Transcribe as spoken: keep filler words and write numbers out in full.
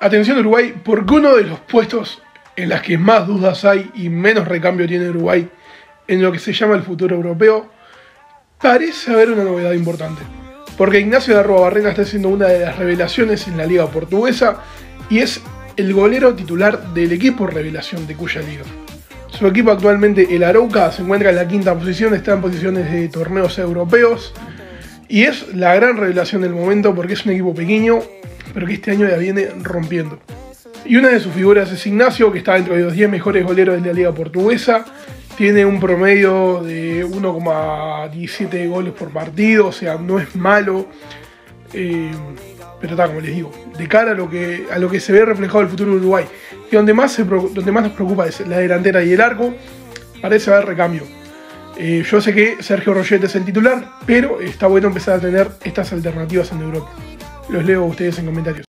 Atención Uruguay, porque uno de los puestos en las que más dudas hay y menos recambio tiene Uruguay en lo que se llama el futuro europeo, parece haber una novedad importante. Porque Ignacio de Arruabarrena está siendo una de las revelaciones en la liga portuguesa y es el golero titular del equipo revelación de cuya liga. Su equipo actualmente, el Arouca, se encuentra en la quinta posición, está en posiciones de torneos europeos y es la gran revelación del momento porque es un equipo pequeño, pero que este año ya viene rompiendo. Y una de sus figuras es Ignacio, que está dentro de los diez mejores goleros de la liga portuguesa. Tiene un promedio de uno coma diecisiete goles por partido, o sea, no es malo. Eh, pero está, como les digo, de cara a lo que, a lo que se ve reflejado el futuro de Uruguay, y donde más, se, donde más nos preocupa es la delantera y el arco, parece haber recambio. Eh, yo sé que Sergio Roget es el titular, pero está bueno empezar a tener estas alternativas en Europa. Los leo a ustedes en comentarios.